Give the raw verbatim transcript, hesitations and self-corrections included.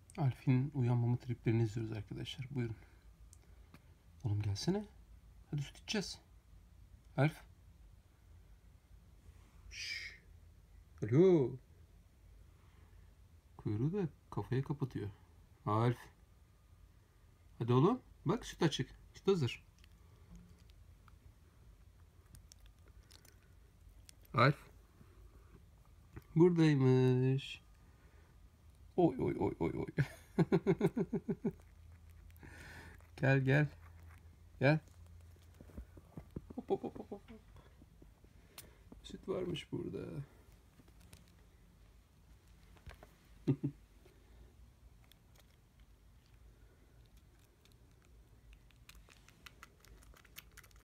Alf'in uyanmama triplerini izliyoruz arkadaşlar. Buyurun. Oğlum gelsene. Hadi süt içeceğiz. Alf. Şşş. Alo. Kuyruğu da kafaya kapatıyor. Alf. Hadi oğlum. Bak süt açık. Süt hazır. Alf. Buradaymış. Oy oy oy oy oy. Gel gel. Gel. Hop hop hop hop. Süt varmış burada.